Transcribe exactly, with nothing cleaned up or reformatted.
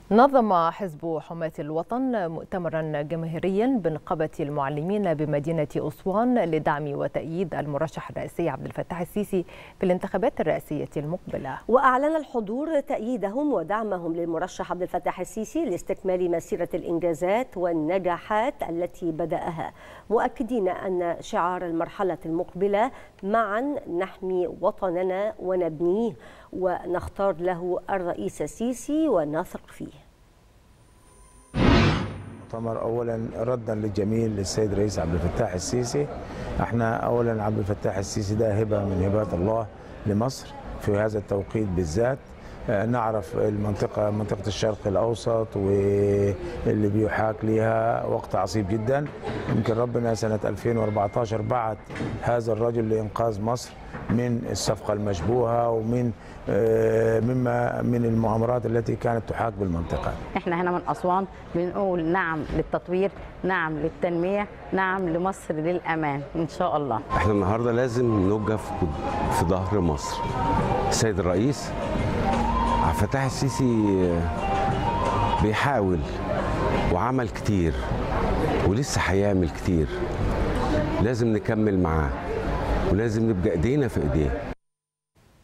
نظم حزب حماة الوطن مؤتمرا جماهيريا بنقابة المعلمين بمدينة أسوان لدعم وتأييد المرشح الرئاسي عبد الفتاح السيسي في الانتخابات الرئاسية المقبلة. وأعلن الحضور تأييدهم ودعمهم للمرشح عبد الفتاح السيسي لاستكمال مسيرة الإنجازات والنجاحات التي بدأها، مؤكدين أن شعار المرحلة المقبلة معا نحمي وطننا ونبنيه ونختار له الرئيس السيسي ونثق فيه. مؤتمر اولا ردا للجميل للسيد الرئيس عبد الفتاح السيسي. احنا اولا عبد الفتاح السيسي ده هبه من هبات الله لمصر في هذا التوقيت بالذات. نعرف المنطقه منطقه الشرق الاوسط واللي بيحاك ليها وقت عصيب جدا. يمكن ربنا سنه ألفين وأربعة عشر بعت هذا الرجل لانقاذ مصر من الصفقه المشبوهه ومن مما من المؤامرات التي كانت تحاك بالمنطقه. احنا هنا من اسوان بنقول نعم للتطوير، نعم للتنميه، نعم لمصر للامان ان شاء الله. احنا النهارده لازم نوقف في ظهر مصر. السيد الرئيس عبد الفتاح السيسي بيحاول وعمل كتير ولسه هيعمل كتير. لازم نكمل معاه ولازم نبقى ايدينا في ايديه.